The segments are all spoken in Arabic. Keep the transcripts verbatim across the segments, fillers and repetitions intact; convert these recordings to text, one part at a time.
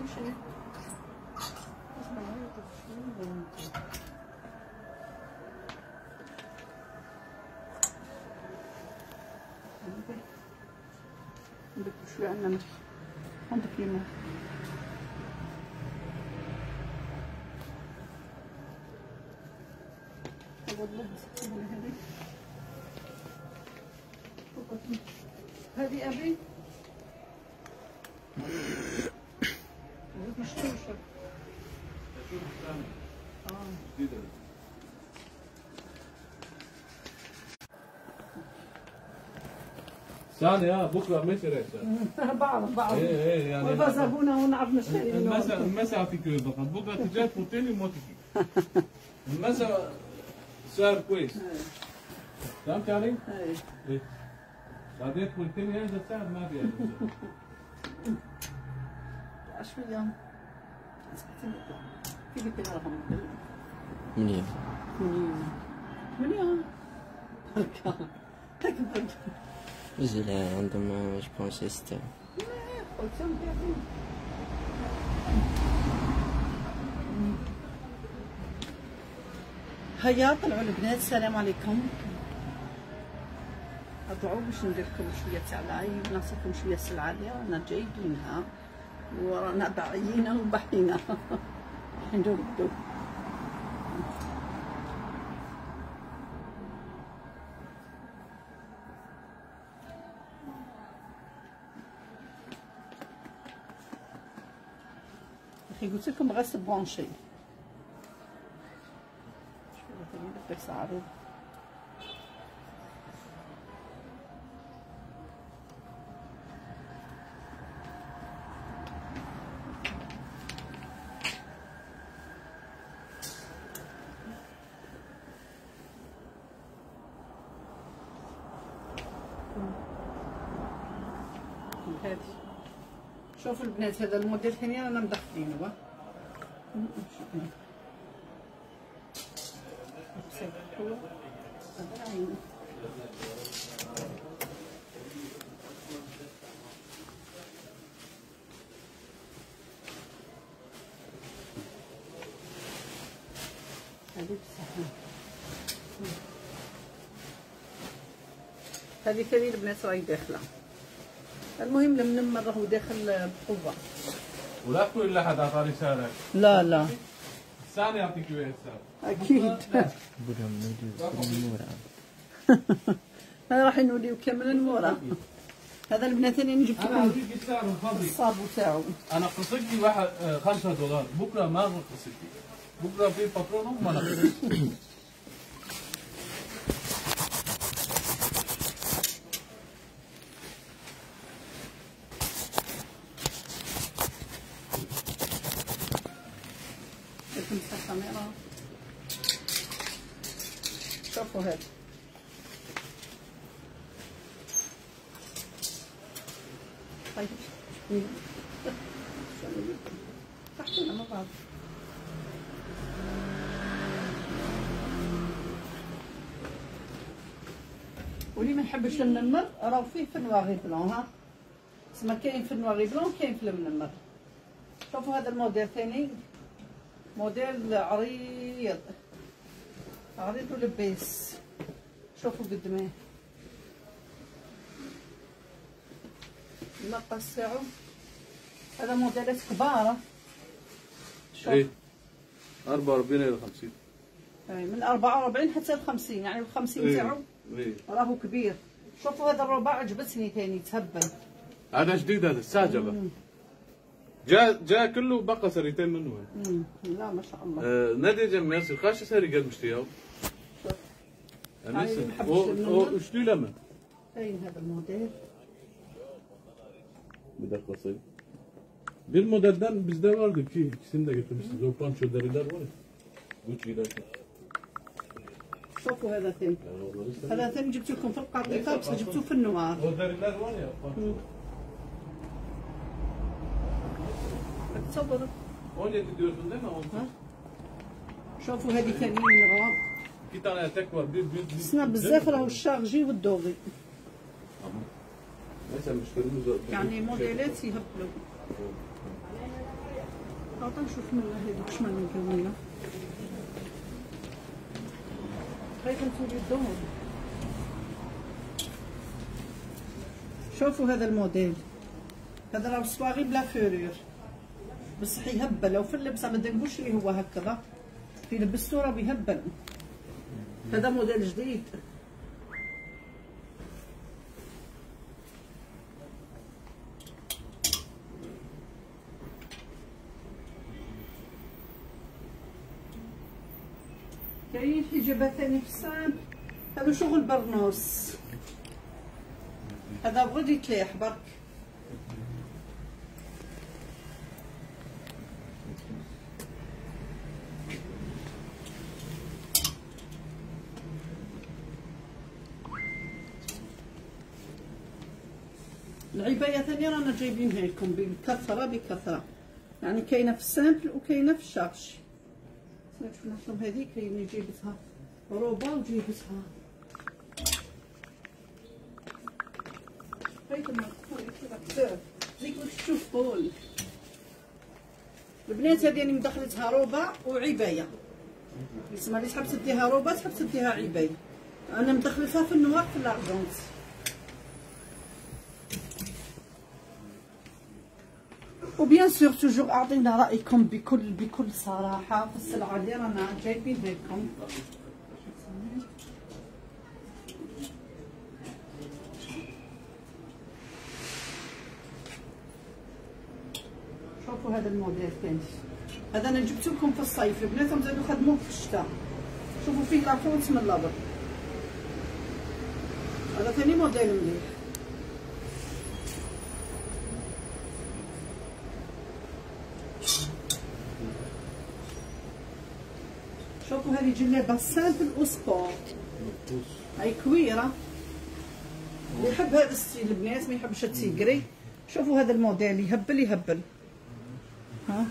شنو؟ عندك شوية عندنا ملح، عندك ليمون. والله هذه هذه أبي مشطوشة. اه ثانية بكره مشري بعرف بعرف. ايه ايه يعني وبزبونة ونعرف نشتري. المسا المسا فيك فقط بكره تجي تفوتيني وما تجي. المسا سعر كويس. فهمت علي؟ ايه ايه بعدين قلتني هذا السعر ما في شوية. في بيت رقم منين؟ منين؟ منين؟ تكبر. لا عندهم جو بونس ستة. هيا طلعوا البنات. السلام عليكم. اطلعوا باش ندير لكم شويه تاع لايف، نعطيكم شويه السلعه اللي رانا جايبينها ورانا باعيينها وباحثينها. نديرو بدو اخي قلت لكم غاس برونشي. شوفوا ثاني بدك صعرو. هادي شوفوا البنات، هذا الموديل ثاني رانا مدخلينه. هذه بصحة. هذه ثاني البنات راهي داخله. المهم المنمر راهو داخل بقوه. ولا تقول الا حد عطاني سعرك. لا لا الثاني يعطيك وياه السعر. اكيد. بدهم نديروا من ورا. راح نوليو كامل من ورا. هذا البنات اللي جبت انا اوريك السعر الفضي. الصابو تاعو. انا قصدي واحد خمسة دولار، بكره ما نقصدي. بكره في باترون وما نقصدي. نمسح الكاميرا. شوفوا هذا طيب تحطينا مع بعض. واللي ما يحبش المنمر راهو فيه في نواغي بلون. ها تسمى كاين في النواغي بلون كاين في المنمر. شوفوا هذا الموديل ثاني، موديل عريض عريض ولبيس. شوفوا قدامه المقاس تاعو. هذا موديلات كبار. ايه أربعة وأربعين إلى خمسين. اي من أربعة وأربعين حتى ل خمسين، يعني ال خمسين تاعو ايه راهو كبير. شوفوا هذا الرباع عجبتني ثاني تهبل. هذا جديد، هذا استعجبه. جاء جاء كله بقى سريتين منه. امم لا ما شاء الله. آه نادي جم ياسر خاش سري قال مشتياو. شوف أنا وش دي لما؟ كاين هذا الموديل. بدك قصير. بالموديل ده bizde vardı ki ikisini de getirmişsiniz. O pançöderiler var ya. Gucci ده. شوفوا هذا ثاني. هذا ثاني جبت لكم في القطيفه بس جبتوه في النوار. O deriler var ya. تصوروا. on yedi diyorsun değil mi? ها شوفوا هذه ثاني من الرواب. İki tane etek var. Bir bir. سنا بزاف راهو الشارجي والدوغي. Mesela müşterimiz var. يعني موديلات يهبلوا. عطا نشوف من هذوك شمن نلقاو لنا. خايفه نسولي الدور. شوفوا هذا الموديل، هذا راه صواغي بلا فورير بصح يهبل. لو في اللبسه ما تنقولش لي هو هكذا، في لبستو راه بيهبل. هذا موديل جديد. كاين حجابات ثاني في الصان، هذا شغل برنوس، هذا بغيت يتليح برك. العباية ثانية رانا جايبينها لكم بكثرة بكثرة، يعني كاينة في السامبل وكاينة في الشارج. شفنا لكم هذيك هي اللي جيبتها روبا وجيبتها ديك تشوف طول البنات. هذه راني مدخلتها روبا وعباية، يسمى لي تحب تديها روبا تحب تديها عباية. انا مدخلتها في النوار في لارجونت. وبيان سور توجور اعطينا رايكم بكل بكل صراحه في السلعه اللي رانا جايبينها لكم. شوفوا هذا الموديل ثاني، هذا انا جبت لكم في الصيف، بناتهم زادوا خدموه في الشتاء. شوفوا فيه لافونت من اللبر، هذا ثاني موديل مليح. شوفوا هذه جلابه سامبل وسبور، هاي كويره. اللي يحب هذا الستيل البنات ما يحبش التيكري. شوفوا هذا الموديل يهبل يهبل. ها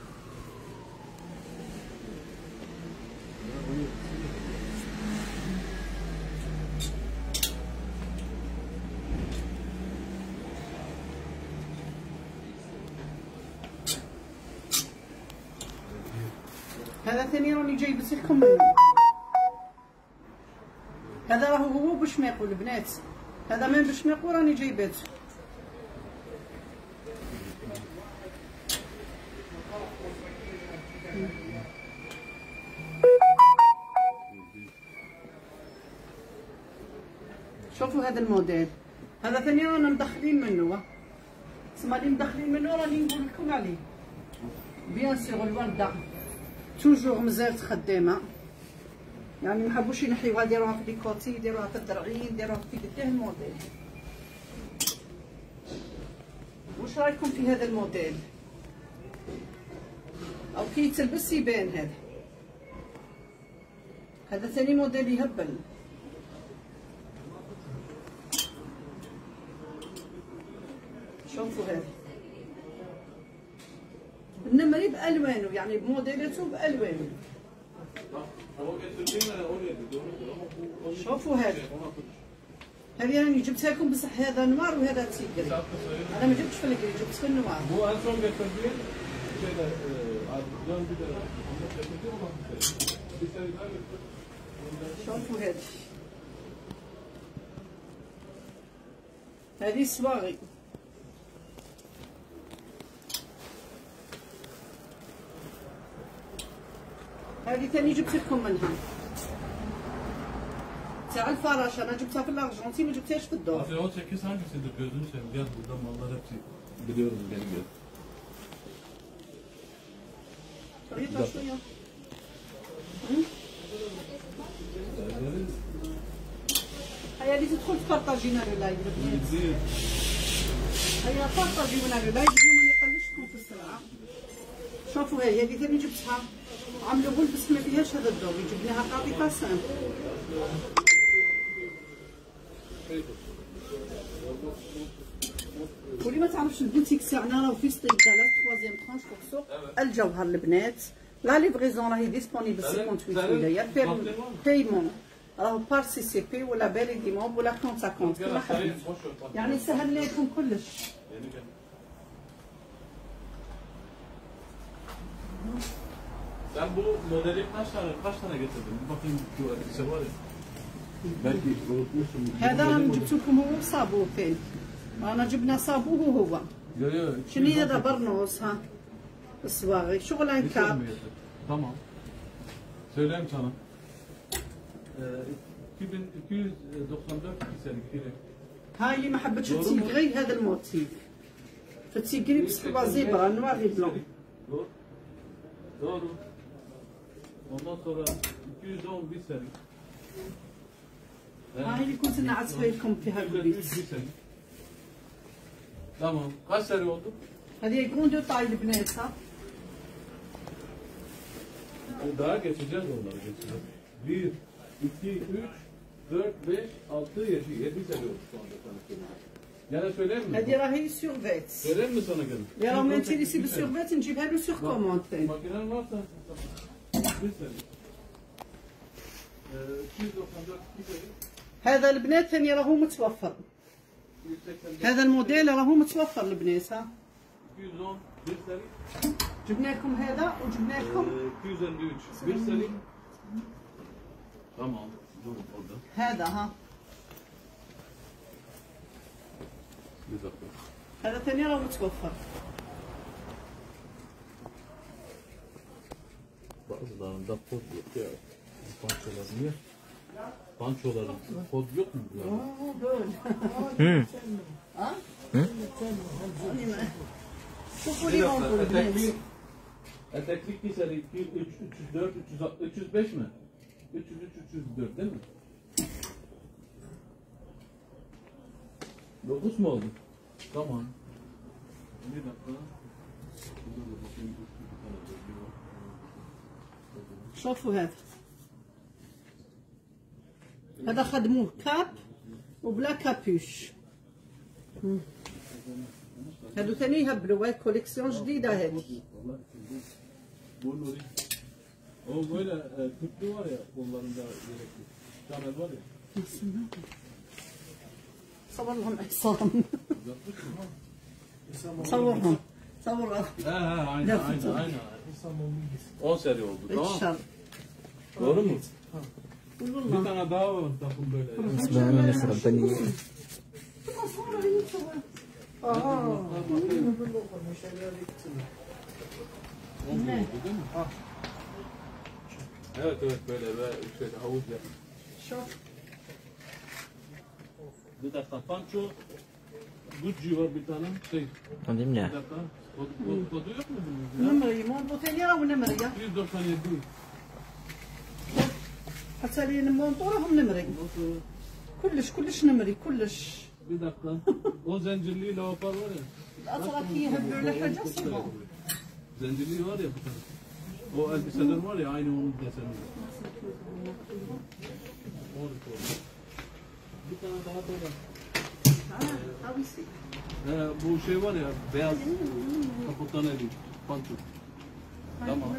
هذا ثاني راني جايبت لكم منه. هذا راهو هو بشميقو البنات، هذا من بشميقو راني جايبته. شوفوا هذا الموديل، هذا ثاني رانا مدخلين منه. تسمى لي مدخلين منه راني نقول لكم عليه. بيان سيغ الورده توجور مازالت خدامه، يعني ما حبوش ينحيوها، يديروها في ليكوتي، يديروها في الدرعين، يديروها في قداه الموديل. واش رايكم في هذا الموديل؟ او كي يتلبس يبان. هذا هذا ثاني موديل يهبل. شوفوا هذا النمري بالوانه، يعني بموديلاته بالوانه. شوفوا هذا، هذه راني جبتها لكم بصح هذا نوار وهذا تيكري. انا ما جبتش في الكري، جبت في النوار. شوفوا هذه، هذه صواغي. هذه ثاني جبت لكم منها تاع الفراشه، انا جبتها في الارجنتين ما جبتهاش في الدور. طريقه شويه. هيا اللي تدخل تبارطاجينا لو لايف البنات، هيا بارطاجيونا لو لايف اليوم ما نقلش لكم في السلعه. شوفوا هاي هذه ثاني جبتها، عملوا بول بس ما فيهاش هذا الدور، جبناها قاطفه سامبل. واللي ما تعرفش البوتيك تاعنا راهو في ستيك تاع ثلاثيام ترونش فوق سوق الجوهر البنات. لا ليفريزون راهي ديسپونيبل ثمانية وثمانين ولايه. بايمون راهو بار سي سي بي ولا بالي دي موب ولا كونت ا كونت كما حبيت، يعني سهل لكم كلش. Sen bu modeli kaç tane kaç tane getirdin? Bir bakayım şu elbise var ya. Belki unutmuşsun. هذا انا جبت لكم هو صابوتين. انا جبنا صابوه هو. Yo yo. شنو هذا برنوس ها؟ الصواغي شغل Bir tane كاب. mi getirdin? Tamam. Söyleyeyim sana. Ee, iki bin iki yüz doksan dört senin kilo. هاي اللي ما حبتش التيغري هذا الموتيف. فالتيغري بصحبه زيبرا نواري بلون. Doğru. Doğru. Ondan sonra iki yüz on bir seri. هاي اللي كنت نعزفها لكم فيها iki yüz البيت. bir seri. Tamam. Kaç seri oldu? هذه جروندو طاي البنات ها. Daha geçeceğiz onları geçeceğiz. Bir, iki, üç, dört, beş, altı, yedi. Yedi seri oldu şu anda sana söyleyeyim. Gene söyleyeyim mi? هذه راهي سيرفيت. Söyleyeyim mi sana gene? يا راهو ما انتريسي بالسيرفيت نجيبها له سيغ كوموند ثاني. Makinen varsa bir seri. Ee, iki yüz doksan dört bir seri. هذا البنات ثاني راهو متوفر. iki yüz seksen dört. هذا الموديل راهو متوفر البنات ها. iki yüz on bir seri. جبنا لكم هذا وجبنا لكم Ee, iki yüz elli üç bir seri. Tamam. Dur orada. هذا ها. Bir dakika. هذا ثاني راهو متوفر. Bazılarında kod yok ya. Bu parçalar niye? Pançoların kod yok mu? Yani? اوه دول. Hmm. ها؟ Hı? شوفوا Bir لي dakika. مونطو البنات. Etekli, eteklik bir seri iki, üç, üç yüz dört, üç yüz altı, üç yüz beş mi? üç yüz üç, üç yüz dört değil mi? dokuz mu oldu? Tamam. Bir dakika. Dur bakayım. Bir tane bölge var. شوفوا هذا. هذا خدموه كاب وبلا كابوش. مم. هادو ثاني يهبلوا هاي كوليكسيون جديدة هذه. Bu Nuri. O böyle e, tüplü var ya kollarında gerekli. Çamel var ya. صور لهم عصام. صورهم. صورهم. He he aynı Ne aynı fotoğraf? aynı. on seri oldu tamam. الشر. Doğru mu? Bir والله. tane daha var takım böyle. سبحان يخرب بني. اه. on bir oldu değil mi? Evet evet böyle ve şöyle havuz yap. شوف. Bir dakika panço. Gucci var bir tane şey. عندي Bir منيح. dakika. Kod, kod, kodu yok mu bunun? نمري مونطو ثاني راهو نمرية. iki yüz doksan yedi. حتى لي المونطو راهم نمري. كلش كلش نمري كلش. Bir dakika. O zincirli lavapar var ya. الأطراف يهبلوا على حاجة صعبة. Zincirli var ya bu tane. O elbiseler var ya aynı onun deseni. Bir tane daha böyle. ها ويسي. Ee, bu şey var ya beyaz kaputan eli. Panço. Tamam.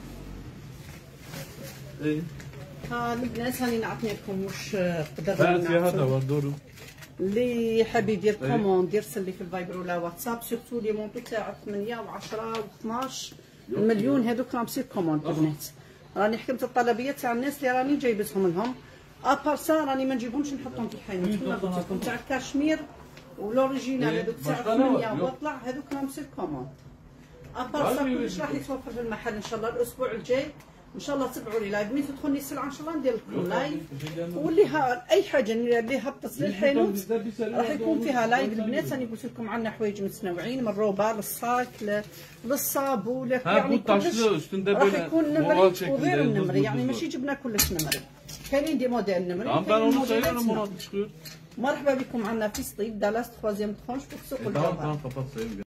Ee, ها البنات هاني نعطي لكم واش قدرنا ben siyah da نعطيو. var doğru. اللي حاب يدير إيه. كوموند يرسل لي في الفايبر ولا واتساب سيرتو لي مونطو تاع ثمانية و10 و12 المليون هذوك راهم سير كوموند البنات. راني حكمت الطلبيه تاع الناس اللي راني جايبتهم لهم. ابار سا راني ما نجيبهمش نحطهم في الحانوت كما قلت لكم تاع الكاشمير والاوريجينال إيه. هذوك تاع باشا ثمانية نوع. واطلع هذوك راهم سير كوموند. ابار سا غالي كلش راح يتوفر في المحل ان شاء الله الاسبوع الجاي. ان شاء الله تبعوا لي لايف ملي تدخلني السلعه ان شاء الله ندير لكم لايف. واللي ها اي حاجه اللي هبطت للحانوت راح يكون فيها لايف البنات. راني قلت لكم عندنا حوايج متنوعين من الروبا للصاك ل- للصابو ل- Ha يعني bu taşlı كلش üstünde راح böyle يكون oval نمري şeklinde. وغير yıldız النمري يعني yıldız ماشي var. جبنا كلش نمري. كاينين دي موديل نمري Tamam ben كاينين onu موديلات sayıyorum نمري. ona çıkıyor. مرحبا بكم عندنا في سطيف دالاس تخوازيام تخونش في سوق Tamam الجوهر. tamam kapat sayayım.